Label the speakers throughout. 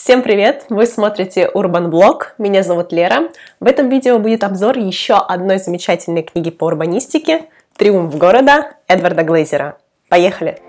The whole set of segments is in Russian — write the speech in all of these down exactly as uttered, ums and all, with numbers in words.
Speaker 1: Всем привет! Вы смотрите Urban Blog, меня зовут Лера. В этом видео будет обзор еще одной замечательной книги по урбанистике «Триумф города» Эдварда Глейзера. Поехали!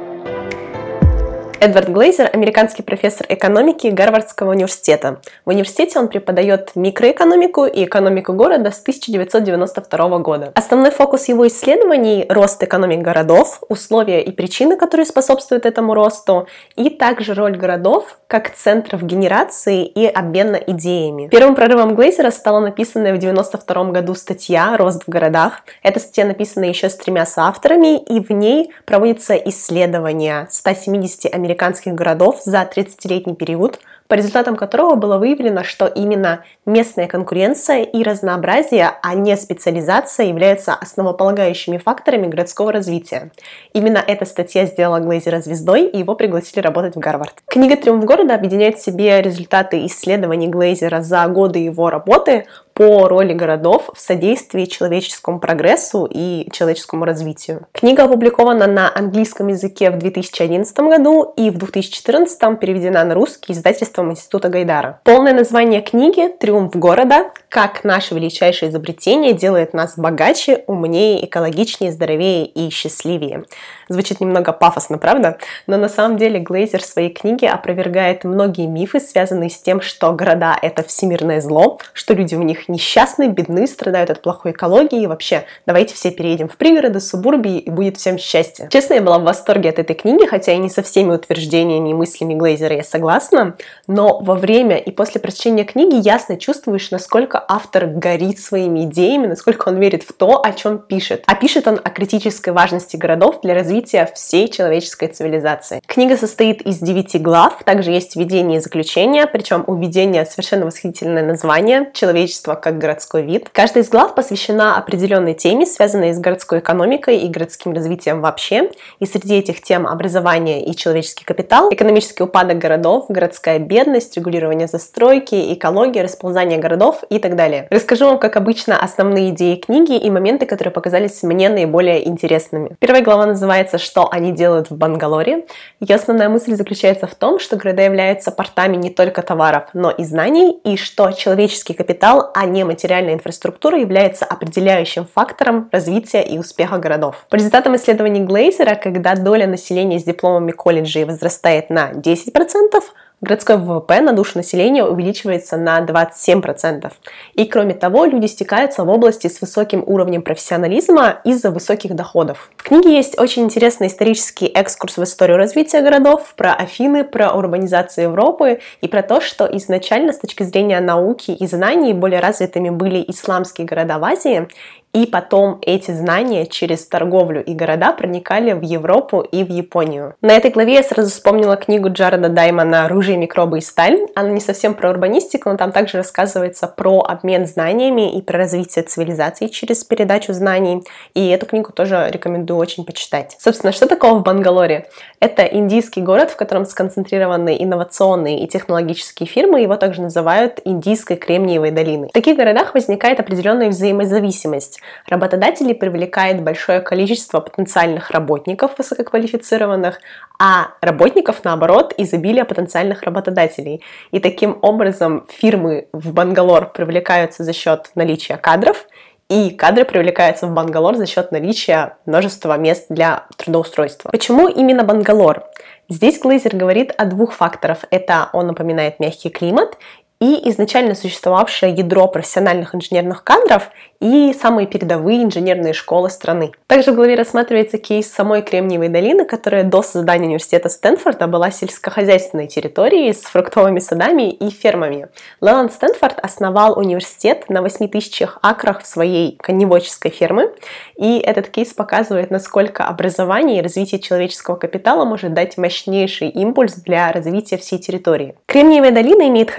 Speaker 1: Эдвард Глейзер – американский профессор экономики Гарвардского университета. В университете он преподает микроэкономику и экономику города с тысяча девятьсот девяносто второго года. Основной фокус его исследований – рост экономик городов, условия и причины, которые способствуют этому росту, и также роль городов как центров генерации и обмена идеями. Первым прорывом Глейзера стала написанная в девяносто втором году статья «Рост в городах». Эта статья написана еще с тремя соавторами, и в ней проводится исследование ста семидесяти американских американских городов за тридцатилетний период, по результатам которого было выявлено, что именно местная конкуренция и разнообразие, а не специализация, являются основополагающими факторами городского развития. Именно эта статья сделала Глейзера звездой, и его пригласили работать в Гарвард. Книга «Триумф города» объединяет в себе результаты исследований Глейзера за годы его работы по роли городов в содействии человеческому прогрессу и человеческому развитию. Книга опубликована на английском языке в две тысячи одиннадцатом году и в две тысячи четырнадцатом переведена на русский издательством Института Гайдара. Полное название книги «Триумф города. Как наше величайшее изобретение делает нас богаче, умнее, экологичнее, здоровее и счастливее». Звучит немного пафосно, правда? Но на самом деле Глейзер в своей книге опровергает многие мифы, связанные с тем, что города — это всемирное зло, что люди в них несчастны, бедны, страдают от плохой экологии, и вообще давайте все переедем в пригороды, субурбии, и будет всем счастье. Честно, я была в восторге от этой книги, хотя и не со всеми утверждениями и мыслями Глейзера я согласна, но во время и после прочтения книги ясно чувствуешь, насколько автор горит своими идеями, насколько он верит в то, о чем пишет. А пишет он о критической важности городов для развития всей человеческой цивилизации. Книга состоит из девяти глав, также есть введение и заключение, причем у введения совершенно восхитительное название «Человечество как городской вид». Каждая из глав посвящена определенной теме, связанной с городской экономикой и городским развитием вообще. И среди этих тем образование и человеческий капитал, экономический упадок городов, городская бедность, регулирование застройки, экология, расползание городов и так далее. Расскажу вам, как обычно, основные идеи книги и моменты, которые показались мне наиболее интересными. Первая глава называется «Что они делают в Бангалоре?». Ее основная мысль заключается в том, что города являются портами не только товаров, но и знаний, и что человеческий капитал, а не материальная инфраструктура, является определяющим фактором развития и успеха городов. По результатам исследований Глейзера, когда доля населения с дипломами колледжей возрастает на десять процентов, городской ВВП на душу населения увеличивается на двадцать семь процентов. И кроме того, люди стекаются в области с высоким уровнем профессионализма из-за высоких доходов. В книге есть очень интересный исторический экскурс в историю развития городов, про Афины, про урбанизацию Европы и про то, что изначально с точки зрения науки и знаний более развитыми были исламские города в Азии, и потом эти знания через торговлю и города проникали в Европу и в Японию. На этой главе я сразу вспомнила книгу Джареда Даймона «Оружие, микробы и сталь». Она не совсем про урбанистику, но там также рассказывается про обмен знаниями и про развитие цивилизации через передачу знаний. И эту книгу тоже рекомендую очень почитать. Собственно, что такого в Бангалоре? Это индийский город, в котором сконцентрированы инновационные и технологические фирмы. Его также называют Индийской Кремниевой долиной. В таких городах возникает определенная взаимозависимость. Работодатели привлекают большое количество потенциальных работников высококвалифицированных, а работников, наоборот, изобилие потенциальных работодателей. И таким образом фирмы в Бангалор привлекаются за счет наличия кадров, и кадры привлекаются в Бангалор за счет наличия множества мест для трудоустройства. Почему именно Бангалор? Здесь Глейзер говорит о двух факторах. Это он напоминает мягкий климат и изначально существовавшее ядро профессиональных инженерных кадров и самые передовые инженерные школы страны. Также в главе рассматривается кейс самой Кремниевой долины, которая до создания университета Стэнфорда была сельскохозяйственной территорией с фруктовыми садами и фермами. Леланд Стэнфорд основал университет на восьми тысячах акрах своей коневодческой фермы, и этот кейс показывает, насколько образование и развитие человеческого капитала может дать мощнейший импульс для развития всей территории. Кремниевая долина имеет характеристики,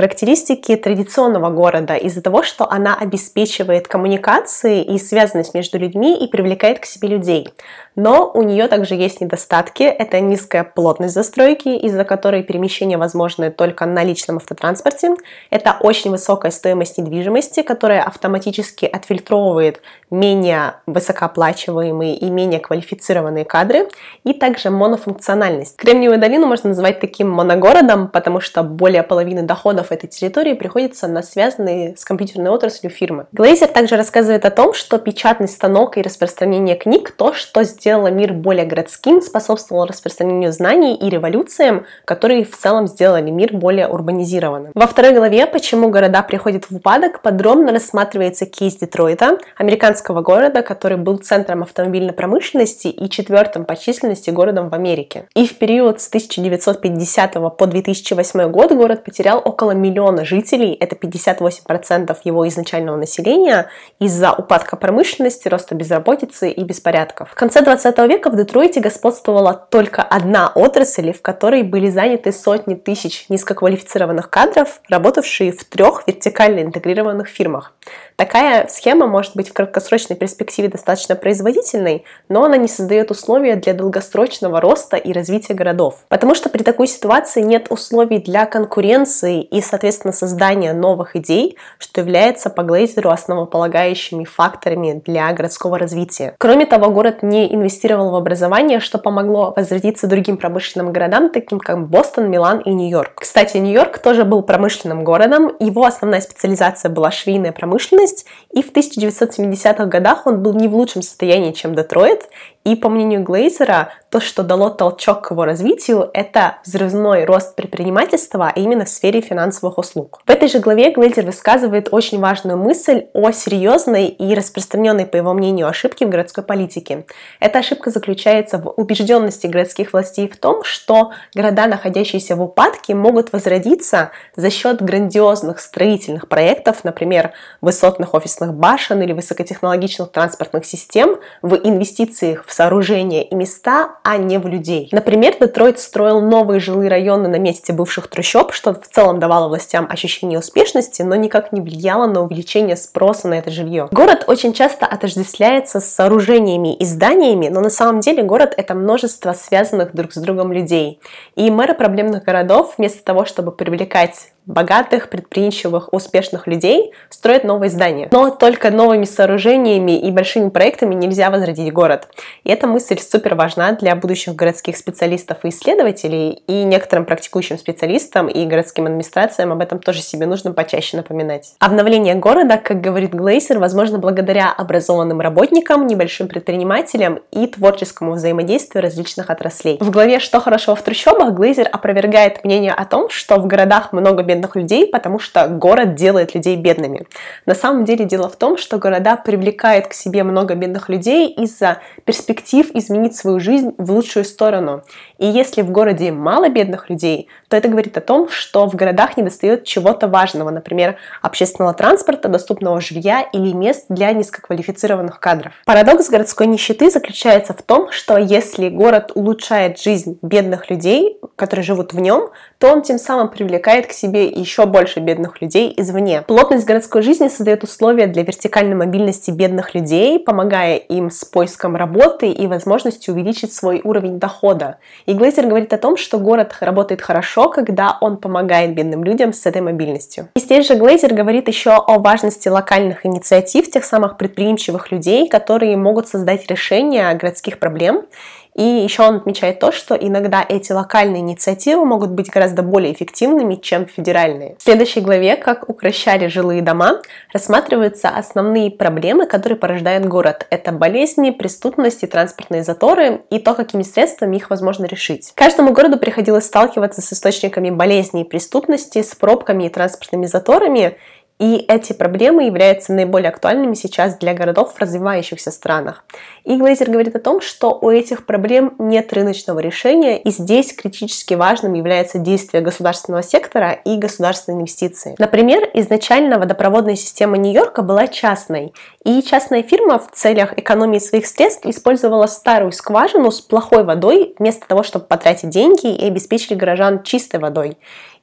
Speaker 1: характеристики традиционного города из-за того, что она обеспечивает коммуникации и связанность между людьми и привлекает к себе людей. Но у нее также есть недостатки. Это низкая плотность застройки, из-за которой перемещения возможны только на личном автотранспорте. Это очень высокая стоимость недвижимости, которая автоматически отфильтровывает менее высокооплачиваемые и менее квалифицированные кадры. И также монофункциональность. Кремниевую долину можно назвать таким моногородом, потому что более половины доходов этой территории приходится на связанные с компьютерной отраслью фирмы. Глейзер также рассказывает о том, что печатный станок и распространение книг – то, что сделало мир более городским, способствовало распространению знаний и революциям, которые в целом сделали мир более урбанизированным. Во второй главе «Почему города приходят в упадок» подробно рассматривается кейс Детройта, американского города, который был центром автомобильной промышленности и четвертым по численности городом в Америке. И в период с тысяча девятьсот пятидесятого по две тысячи восьмой год город потерял около миллиона жителей, это пятьдесят восемь процентов его изначального населения, из-за упадка промышленности, роста безработицы и беспорядков. В конце двадцатого века в Детройте господствовала только одна отрасль, в которой были заняты сотни тысяч низкоквалифицированных кадров, работавшие в трех вертикально интегрированных фирмах. Такая схема может быть в краткосрочной перспективе достаточно производительной, но она не создает условия для долгосрочного роста и развития городов. Потому что при такой ситуации нет условий для конкуренции и, соответственно, создания новых идей, что является по Глейзеру основополагающими факторами для городского развития. Кроме того, город не инвестировал в образование, что помогло возродиться другим промышленным городам, таким как Бостон, Милан и Нью-Йорк. Кстати, Нью-Йорк тоже был промышленным городом, его основная специализация была швейная промышленность, и в тысяча девятьсот семидесятых годах он был не в лучшем состоянии, чем Детройт, и, по мнению Глейзера, то, что дало толчок к его развитию, это взрывной рост предпринимательства, а именно в сфере финансовых услуг. В этой же главе Глейзер высказывает очень важную мысль о серьезной и распространенной, по его мнению, ошибке в городской политике. Эта ошибка заключается в убежденности городских властей в том, что города, находящиеся в упадке, могут возродиться за счет грандиозных строительных проектов, например, высотных офисных башен или высокотехнологичных транспортных систем, в инвестициях в сооружения и места, а не в людей. Например, Детройт строил новые жилые районы на месте бывших трущоб, что в целом давало властям ощущение успешности, но никак не влияло на увеличение спроса на это жилье. Город очень часто отождествляется с сооружениями и зданиями, но на самом деле город — это множество связанных друг с другом людей. И мэры проблемных городов, вместо того, чтобы привлекать богатых, предприимчивых, успешных людей, строят новые здания. Но только новыми сооружениями и большими проектами нельзя возродить город. И эта мысль супер важна для будущих городских специалистов и исследователей, и некоторым практикующим специалистам и городским администрациям об этом тоже себе нужно почаще напоминать. Обновление города, как говорит Глейзер, возможно благодаря образованным работникам, небольшим предпринимателям и творческому взаимодействию различных отраслей. В главе «Что хорошо в трущобах» Глейзер опровергает мнение о том, что в городах много бедных людей, потому что город делает людей бедными. На самом деле дело в том, что города привлекают к себе много бедных людей из-за перспектив изменить свою жизнь в лучшую сторону. И если в городе мало бедных людей, то это говорит о том, что в городах недостает чего-то важного, например, общественного транспорта, доступного жилья или мест для низкоквалифицированных кадров. Парадокс городской нищеты заключается в том, что если город улучшает жизнь бедных людей, которые живут в нем, то он тем самым привлекает к себе еще больше бедных людей извне. Плотность городской жизни создает условия для вертикальной мобильности бедных людей, помогая им с поиском работы и возможностью увеличить свой уровень дохода. И Глейзер говорит о том, что город работает хорошо, когда он помогает бедным людям с этой мобильностью. И здесь же Глейзер говорит еще о важности локальных инициатив, тех самых предприимчивых людей, которые могут создать решения городских проблем. И еще он отмечает то, что иногда эти локальные инициативы могут быть гораздо более эффективными, чем федеральные. В следующей главе «Как укращали жилые дома» рассматриваются основные проблемы, которые порождает город. Это болезни, преступность и транспортные заторы, и то, какими средствами их возможно решить. Каждому городу приходилось сталкиваться с источниками болезней и преступности, с пробками и транспортными заторами, и эти проблемы являются наиболее актуальными сейчас для городов в развивающихся странах. И Глейзер говорит о том, что у этих проблем нет рыночного решения, и здесь критически важным является действие государственного сектора и государственные инвестиции. Например, изначально водопроводная система Нью-Йорка была частной, и частная фирма в целях экономии своих средств использовала старую скважину с плохой водой вместо того, чтобы потратить деньги и обеспечить горожан чистой водой.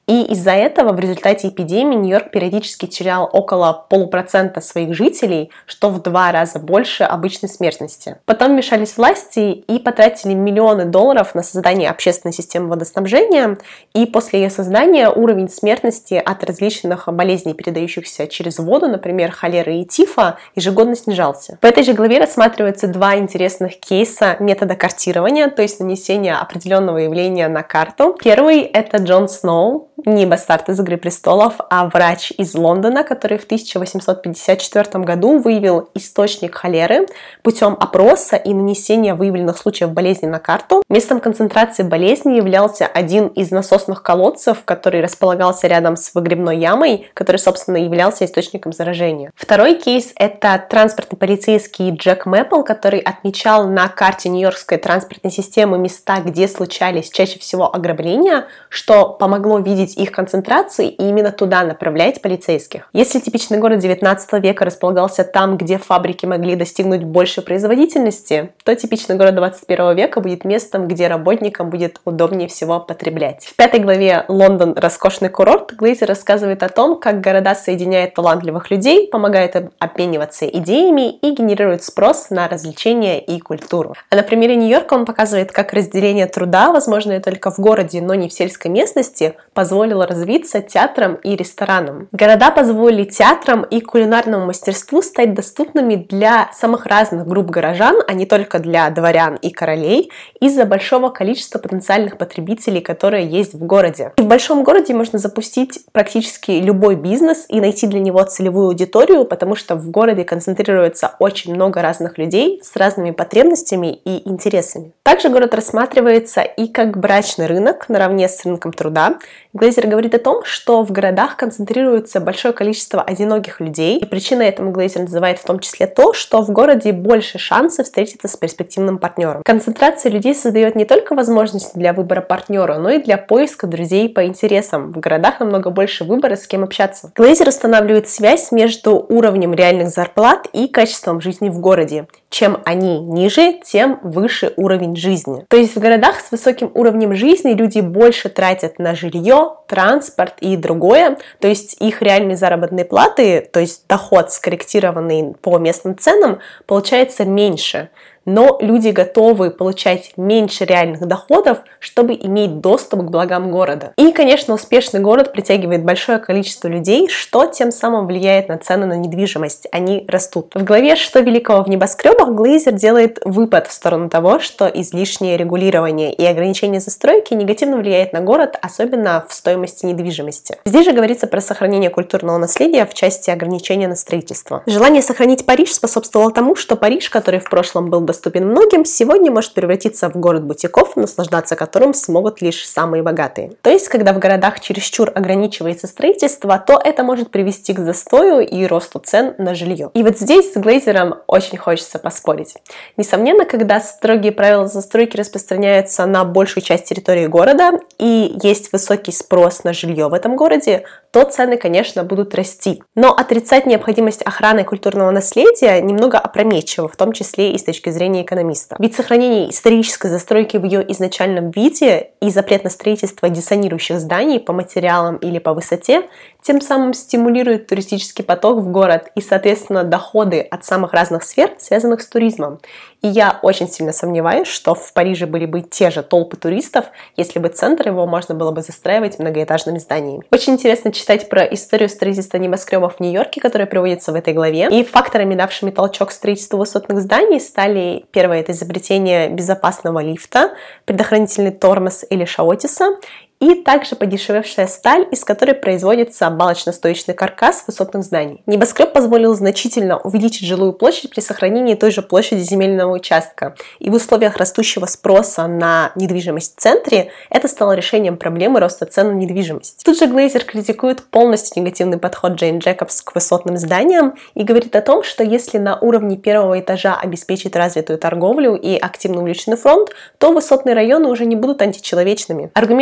Speaker 1: И из-за этого в результате эпидемии Нью-Йорк периодически терял около полупроцента своих жителей, что в два раза больше обычной смертности. Потом вмешались власти и потратили миллионы долларов на создание общественной системы водоснабжения, и после ее создания уровень смертности от различных болезней, передающихся через воду, например, холеры и тифа, ежегодно снижался. В этой же главе рассматриваются два интересных кейса метода картирования, то есть нанесения определенного явления на карту. Первый — это Джон Сноу, не бастард из «Игры престолов», а врач из Лондона, который в тысяча восемьсот пятьдесят четвёртом году выявил источник холеры путем опроса и нанесения выявленных случаев болезни на карту. Местом концентрации болезни являлся один из насосных колодцев, который располагался рядом с выгребной ямой, который, собственно, являлся источником заражения. Второй кейс — это транспортный полицейский Джек Мэппл, который отмечал на карте нью-йоркской транспортной системы места, где случались чаще всего ограбления, что помогло видеть их концентрации и именно туда направлять полицейских. Если типичный город девятнадцатого века располагался там, где фабрики могли достигнуть большей производительности, то типичный город двадцать первого века будет местом, где работникам будет удобнее всего потреблять. В пятой главе «Лондон. Роскошный курорт» Глейзер рассказывает о том, как города соединяют талантливых людей, помогают им обмениваться идеями и генерируют спрос на развлечения и культуру. А на примере Нью-Йорка он показывает, как разделение труда, возможное только в городе, но не в сельской местности, позволило развиться театрам и ресторанам. Города позволили театрам и кулинарному мастерству стать доступными для самых разных групп горожан, а не только для дворян и королей, из-за большого количества потенциальных потребителей, которые есть в городе. И в большом городе можно запустить практически любой бизнес и найти для него целевую аудиторию, потому что в городе концентрируется очень много разных людей с разными потребностями и интересами. Также город рассматривается и как брачный рынок наравне с рынком труда. Глейзер говорит о том, что в городах концентрируется большое количество одиноких людей, и причиной этому Глейзер называет в том числе то, что в городе больше шансов встретиться с перспективным партнером. Концентрация людей создает не только возможности для выбора партнера, но и для поиска друзей по интересам. В городах намного больше выбора, с кем общаться. Глейзер устанавливает связь между уровнем реальных зарплат и качеством жизни в городе. Чем они ниже, тем выше уровень жизни. То есть в городах с высоким уровнем жизни люди больше тратят на жилье, транспорт и другое, то есть их реальные заработные платы, то есть доход, скорректированный по местным ценам, получается меньше. Но люди готовы получать меньше реальных доходов, чтобы иметь доступ к благам города. И, конечно, успешный город притягивает большое количество людей, что тем самым влияет на цены на недвижимость. Они растут. В главе «Что великого в небоскребах» Глейзер делает выпад в сторону того, что излишнее регулирование и ограничение застройки негативно влияет на город, особенно в стоимости недвижимости. Здесь же говорится про сохранение культурного наследия в части ограничения на строительство. Желание сохранить Париж способствовало тому, что Париж, который в прошлом был доступен многим, сегодня может превратиться в город бутиков, наслаждаться которым смогут лишь самые богатые. То есть, когда в городах чересчур ограничивается строительство, то это может привести к застою и росту цен на жилье. И вот здесь с Глейзером очень хочется поспорить. Несомненно, когда строгие правила застройки распространяются на большую часть территории города и есть высокий спрос на жилье в этом городе, то цены, конечно, будут расти. Но отрицать необходимость охраны культурного наследия немного опрометчиво, в том числе и с точки зрения экономиста. Ведь сохранение исторической застройки в ее изначальном виде и запрет на строительство диссонирующих зданий по материалам или по высоте тем самым стимулирует туристический поток в город и, соответственно, доходы от самых разных сфер, связанных с туризмом. И я очень сильно сомневаюсь, что в Париже были бы те же толпы туристов, если бы центр его можно было бы застраивать многоэтажными зданиями. Очень интересно читать про историю строительства небоскребов в Нью-Йорке, которая приводится в этой главе. И факторами, давшими толчок к строительству высотных зданий, стали: первое — это изобретение безопасного лифта, предохранительный тормоз или шаотиса, и также подешевевшая сталь, из которой производится балочно-стоечный каркас высотных зданий. Небоскреб позволил значительно увеличить жилую площадь при сохранении той же площади земельного участка. И в условиях растущего спроса на недвижимость в центре это стало решением проблемы роста цен на недвижимость. Тут же Глейзер критикует полностью негативный подход Джейн Джекобс к высотным зданиям и говорит о том, что если на уровне первого этажа обеспечить развитую торговлю и активно увеличенный фронт, то высотные районы уже не будут античеловечными. Аргумент Джекобс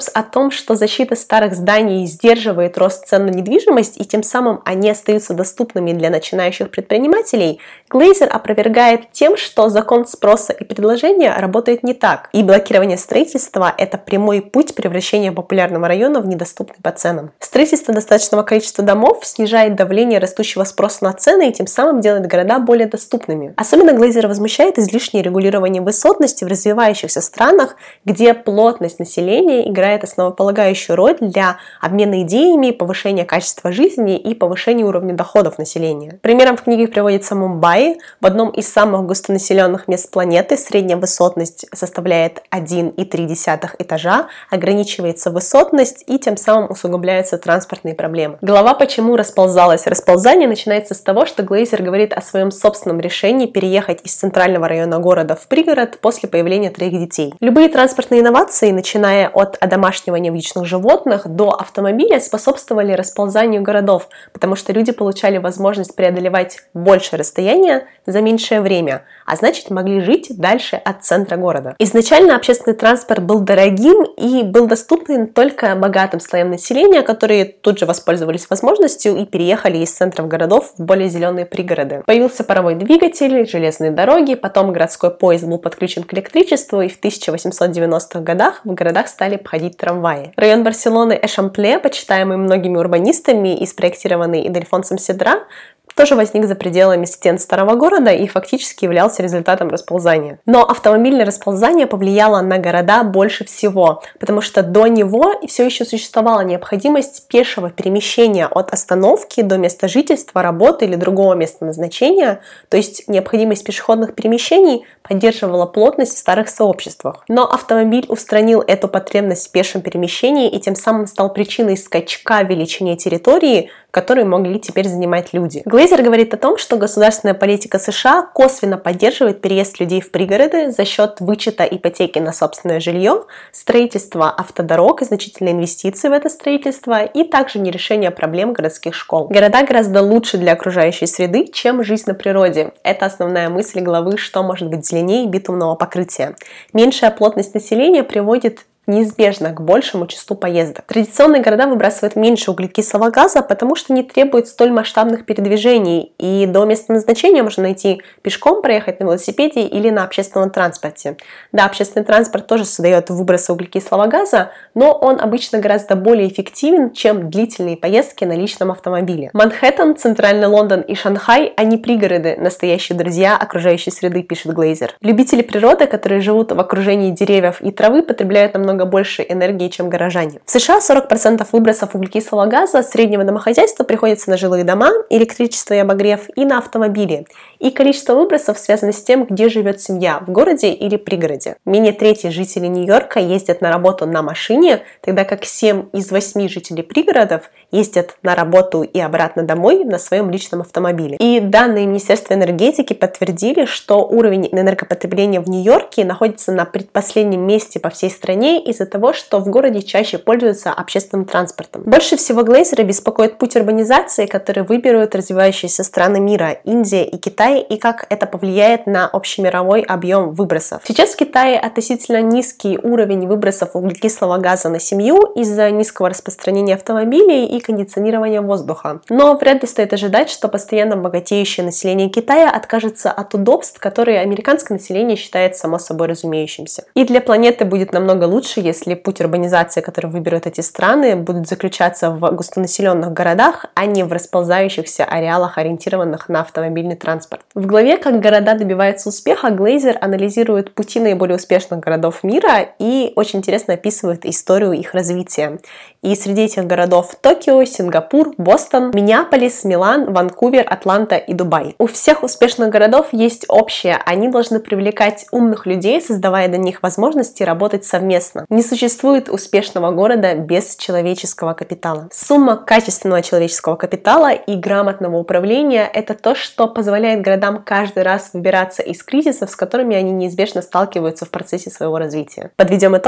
Speaker 1: Forbes о том, что защита старых зданий сдерживает рост цен на недвижимость и тем самым они остаются доступными для начинающих предпринимателей, Glazer опровергает тем, что закон спроса и предложения работает не так, и блокирование строительства – это прямой путь превращения популярного района в недоступный по ценам. Строительство достаточного количества домов снижает давление растущего спроса на цены и тем самым делает города более доступными. Особенно Glazer возмущает излишнее регулирование высотности в развивающихся странах, где плотность населения играет основополагающую роль для обмена идеями, повышения качества жизни и повышения уровня доходов населения. Примером в книге приводится Мумбаи. В одном из самых густонаселенных мест планеты средняя высотность составляет один и три десятых этажа, ограничивается высотность и тем самым усугубляются транспортные проблемы. Глава «Почему расползалось расползание» начинается с того, что Glazer говорит о своем собственном решении переехать из центрального района города в пригород после появления троих детей. Любые транспортные инновации, начиная от одомашнивания вьючных животных до автомобиля, способствовали расползанию городов, потому что люди получали возможность преодолевать большее расстояние за меньшее время, а значит могли жить дальше от центра города. Изначально общественный транспорт был дорогим и был доступен только богатым слоям населения, которые тут же воспользовались возможностью и переехали из центров городов в более зеленые пригороды. Появился паровой двигатель, железные дороги, потом городской поезд был подключен к электричеству, и в тысяча восемьсот девяностых годах в городах стали ходить трамваи. Район Барселоны Эшампле, почитаемый многими урбанистами и спроектированный Идельфонсом Седра, тоже возник за пределами стен старого города и фактически являлся результатом расползания. Но автомобильное расползание повлияло на города больше всего, потому что до него все еще существовала необходимость пешего перемещения от остановки до места жительства, работы или другого места назначения, то есть необходимость пешеходных перемещений поддерживала плотность в старых сообществах. Но автомобиль устранил эту потребность в пешем перемещении и тем самым стал причиной скачка в величине территории, которые могли теперь занимать люди. Glazer говорит о том, что государственная политика США косвенно поддерживает переезд людей в пригороды за счет вычета ипотеки на собственное жилье, строительства автодорог и значительной инвестиции в это строительство, и также нерешение проблем городских школ. Города гораздо лучше для окружающей среды, чем жизнь на природе. Это основная мысль главы «Что может быть зеленее битумного покрытия». Меньшая плотность населения приводит неизбежно к большему числу поездок. Традиционные города выбрасывают меньше углекислого газа, потому что не требуют столь масштабных передвижений, и до места назначения можно найти пешком, проехать на велосипеде или на общественном транспорте. Да, общественный транспорт тоже создает выбросы углекислого газа, но он обычно гораздо более эффективен, чем длительные поездки на личном автомобиле. Манхэттен, Центральный Лондон и Шанхай, они пригороды, настоящие друзья окружающей среды, пишет Glazer. Любители природы, которые живут в окружении деревьев и травы, потребляют намного больше энергии, чем горожане. В США сорок процентов выбросов углекислого газа среднего домохозяйства приходится на жилые дома, электричество и обогрев, и на автомобили. И количество выбросов связано с тем, где живет семья, в городе или пригороде. Менее трети жителей Нью-Йорка ездят на работу на машине, тогда как семь из восьми жителей пригородов ездят на работу и обратно домой на своем личном автомобиле. И данные Министерства энергетики подтвердили, что уровень энергопотребления в Нью-Йорке находится на предпоследнем месте по всей стране из-за того, что в городе чаще пользуются общественным транспортом. Больше всего Glazer беспокоит путь урбанизации, который выберут развивающиеся страны мира, Индия и Китай, и как это повлияет на общемировой объем выбросов. Сейчас в Китае относительно низкий уровень выбросов углекислого газа на семью из-за низкого распространения автомобилей и кондиционирования воздуха. Но вряд ли стоит ожидать, что постоянно богатеющее население Китая откажется от удобств, которые американское население считает само собой разумеющимся. И для планеты будет намного лучше, если путь урбанизации, который выберут эти страны, будет заключаться в густонаселенных городах, а не в расползающихся ареалах, ориентированных на автомобильный транспорт. В главе «Как города добиваются успеха» Glazer анализирует пути наиболее успешных городов мира и очень интересно описывает историю их развития. И среди этих городов Токио, Сингапур, Бостон, Миннеаполис, Милан, Ванкувер, Атланта и Дубай. У всех успешных городов есть общее. Они должны привлекать умных людей, создавая для них возможности работать совместно. Не существует успешного города без человеческого капитала. Сумма качественного человеческого капитала и грамотного управления – это то, что позволяет городам каждый раз выбираться из кризисов, с которыми они неизбежно сталкиваются в процессе своего развития. Подведем итог.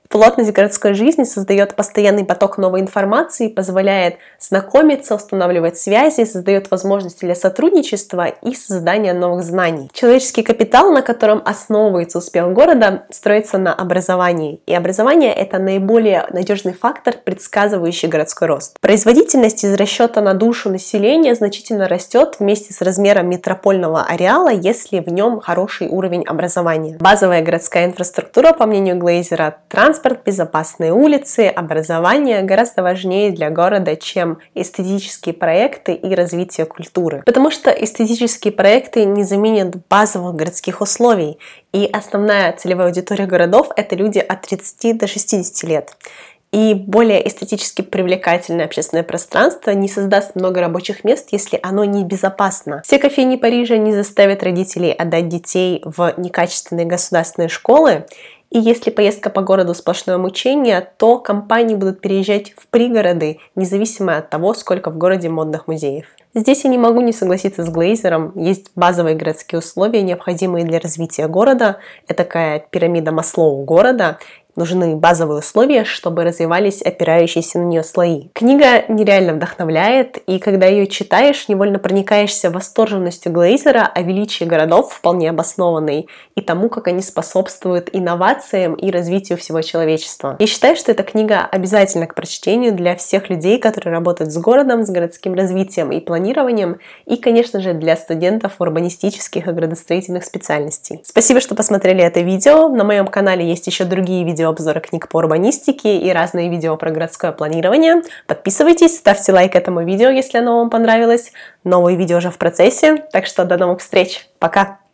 Speaker 1: Плотность городской жизни создает постоянный поток новой информации, позволяет знакомиться, устанавливать связи, создает возможности для сотрудничества и создания новых знаний. Человеческий капитал, на котором основывается успех города, строится на образовании. И образование – это наиболее надежный фактор, предсказывающий городской рост. Производительность из расчета на душу населения значительно растет вместе с размером метропольного ареала, если в нем хороший уровень образования. Базовая городская инфраструктура, по мнению Глейзера, транспорт, безопасные улицы, образование гораздо важнее для города, чем эстетические проекты и развитие культуры. Потому что эстетические проекты не заменят базовых городских условий, и основная целевая аудитория городов – это люди от тридцати до шестидесяти лет. И более эстетически привлекательное общественное пространство не создаст много рабочих мест, если оно не безопасно. Все кофейни Парижа не заставят родителей отдать детей в некачественные государственные школы. И если поездка по городу сплошное мучение, то компании будут переезжать в пригороды, независимо от того, сколько в городе модных музеев. Здесь я не могу не согласиться с Глейзером. Есть базовые городские условия, необходимые для развития города. Это такая пирамида Маслоу города. Нужны базовые условия, чтобы развивались опирающиеся на нее слои. Книга нереально вдохновляет, и когда ее читаешь, невольно проникаешься восторженностью Глейзера о величии городов, вполне обоснованной, и тому, как они способствуют инновациям и развитию всего человечества. Я считаю, что эта книга обязательна к прочтению для всех людей, которые работают с городом, с городским развитием и планированием, и, конечно же, для студентов урбанистических и градостроительных специальностей. Спасибо, что посмотрели это видео. На моем канале есть еще другие видео обзоры книг по урбанистике и разные видео про городское планирование. Подписывайтесь, ставьте лайк этому видео, если оно вам понравилось. Новые видео уже в процессе, так что до новых встреч. Пока!